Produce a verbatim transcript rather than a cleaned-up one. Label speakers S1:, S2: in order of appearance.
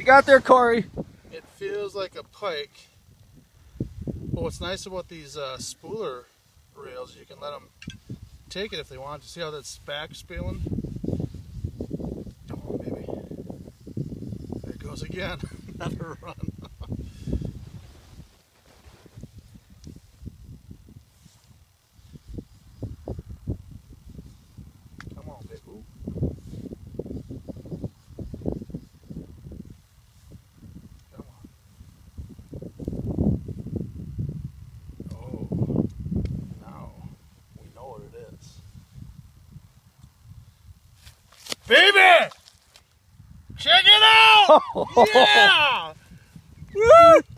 S1: you got there, Corey?
S2: It feels like a pike. But what's nice about these uh, spooler rails is you can let them take it if they want to. See how that's back spilling? Come on, baby. There it goes again. Another run. Come on, baby. Ooh. Come on. Oh, now we know what it is. Baby! Check it out! Yeah! Woo!